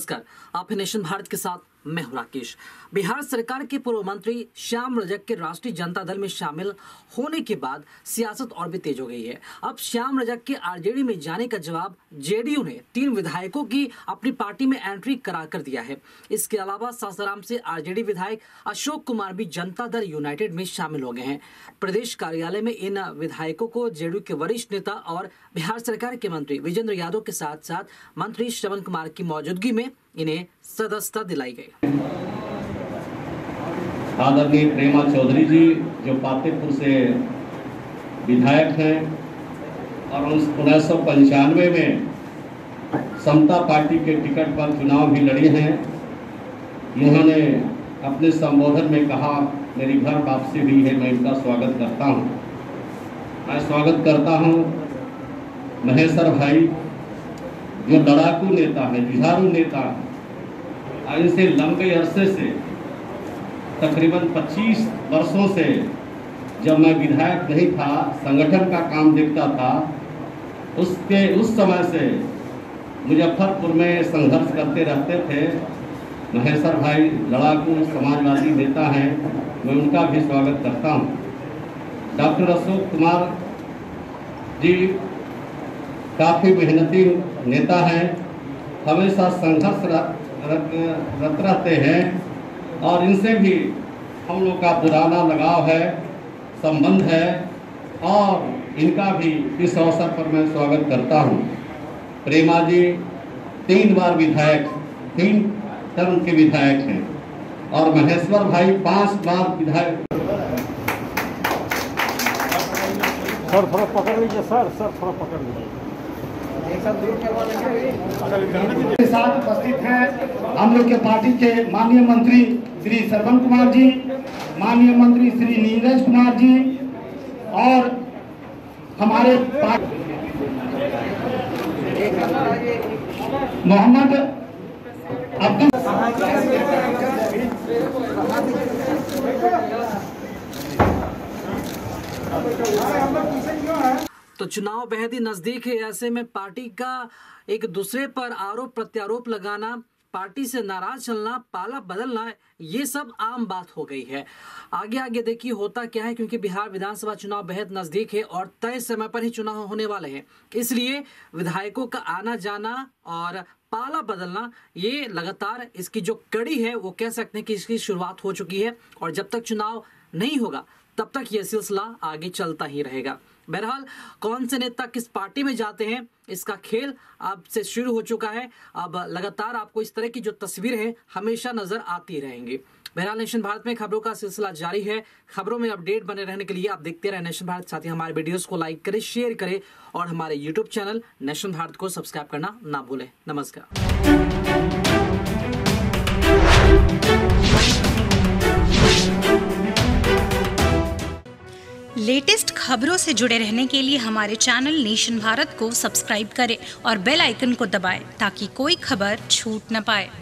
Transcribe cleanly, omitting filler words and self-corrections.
नमस्कार, आप हैं नेशन भारत के साथ। मैं हूं राकेश। बिहार सरकार के पूर्व मंत्री श्याम रजक के राष्ट्रीय जनता दल में शामिल होने के बाद सियासत और भी तेज हो गई है। अब श्याम रजक के आरजेडी में जाने का जवाब जेडीयू ने 3 विधायकों की अपनी पार्टी में एंट्री करा कर दिया है। इसके अलावा सासाराम से आरजेडी विधायक अशोक कुमार भी जनता दल यूनाइटेड में शामिल हो गए हैं। प्रदेश कार्यालय में इन विधायकों को जेडीयू के वरिष्ठ नेता और बिहार सरकार के मंत्री विजेंद्र यादव के साथ साथ मंत्री श्रवण कुमार की मौजूदगी में इन्हें सदस्यता दिलाई गई। आदरणीय प्रेमा चौधरी जी जो पातेपुर से विधायक हैं और 1995 में समता पार्टी के टिकट पर चुनाव भी लड़ी हैं, इन्होंने अपने संबोधन में कहा मेरी घर वापसी हुई है, मैं इनका स्वागत करता हूं। मैं स्वागत करता हूं महेश्वर भाई जो लड़ाकू नेता है, जुझारू नेता है। इनसे लंबे अरसे से तकरीबन 25 वर्षों से जब मैं विधायक नहीं था, संगठन का काम देखता था, उस समय से मुजफ्फरपुर में संघर्ष करते रहते थे। महेश्वर भाई लड़ाकू समाजवादी नेता हैं, मैं उनका भी स्वागत करता हूं। डॉक्टर अशोक कुमार जी काफ़ी मेहनती नेता हैं, हमेशा संघर्ष रत रहते हैं और इनसे भी हम लोग का पुराना लगाव है, संबंध है और इनका भी इस अवसर पर मैं स्वागत करता हूं। प्रेमा जी 3 बार विधायक, 3 टर्म के विधायक हैं और महेश्वर भाई 5 बार विधायक। सर थोड़ा पकड़ लीजिए, सर थोड़ा पकड़ लीजिए। के साथ उपस्थित हैं हम लोग के पार्टी के माननीय मंत्री श्री श्रवण कुमार जी, माननीय मंत्री श्री नीरज कुमार जी और हमारे मोहम्मद अब्दुल। तो चुनाव बेहद ही नजदीक है, ऐसे में पार्टी का एक दूसरे पर आरोप प्रत्यारोप लगाना, पार्टी से नाराज चलना, पाला बदलना, ये सब आम बात हो गई है। आगे देखिए होता क्या है, क्योंकि बिहार विधानसभा चुनाव बेहद नजदीक है और तय समय पर ही चुनाव होने वाले हैं। इसलिए विधायकों का आना जाना और पाला बदलना, ये लगातार इसकी जो कड़ी है वो कह सकते हैं कि इसकी शुरुआत हो चुकी है और जब तक चुनाव नहीं होगा तब तक ये सिलसिला आगे चलता ही रहेगा। बहरहाल कौन से नेता किस पार्टी में जाते हैं, इसका खेल अब से शुरू हो चुका है। अब लगातार आपको इस तरह की जो तस्वीर है हमेशा नजर आती रहेंगी। बहरहाल नेशन भारत में खबरों का सिलसिला जारी है। खबरों में अपडेट बने रहने के लिए आप देखते रहे नेशन भारत। साथ ही हमारे वीडियोस को लाइक करें, शेयर करें और हमारे यूट्यूब चैनल नेशन भारत को सब्सक्राइब करना ना भूलें। नमस्कार। लेटेस्ट खबरों से जुड़े रहने के लिए हमारे चैनल नेशन भारत को सब्सक्राइब करें और बेल आइकन को दबाएं ताकि कोई खबर छूट न पाए।